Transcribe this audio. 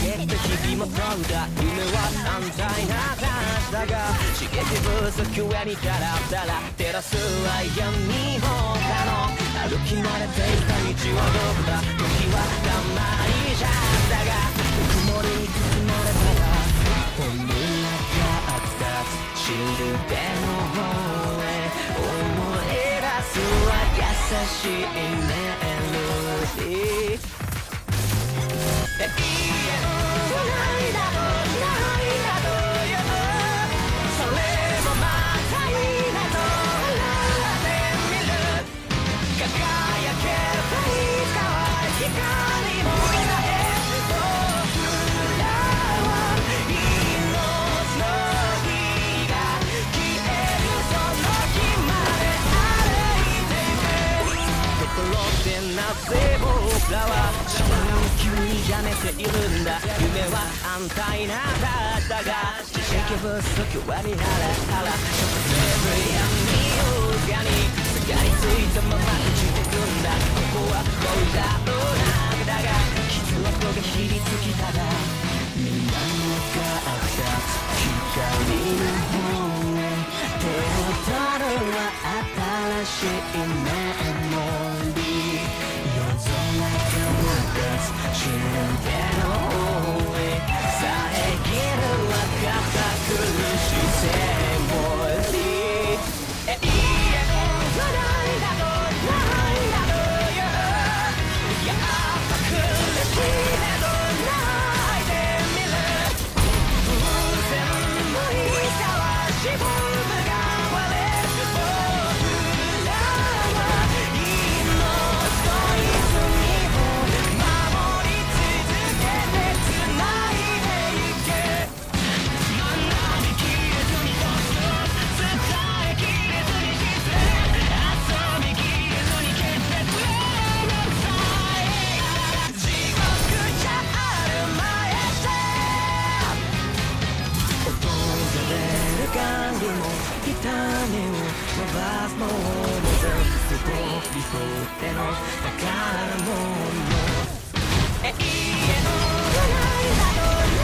けて日々も飛んだ夢は安泰な話だが刺激不足上にダラダラ照らすは闇も他の歩き慣れていた道はどこだ時はたまにじゃだが曇りに包まれたら本音があったシルベの方へ思い出すは優しいメロディーなぜ僕らは急にやめているんだ夢は安泰なだが知識不足は見られたら食生闇がにすがりついたまま生きてくんだここはボイラーの中だが傷跡がひりつきたらみんながあった光の方へ手を取るは新しいメモリーシルベの方へ遮るは堅苦しいセモリーいいえないだとないだと言うやっぱ苦しいけど泣いてみる全部いたは自分が割れる僕らは命と泉痛みを伸ばすもの全部飛び越えての宝物家のないだと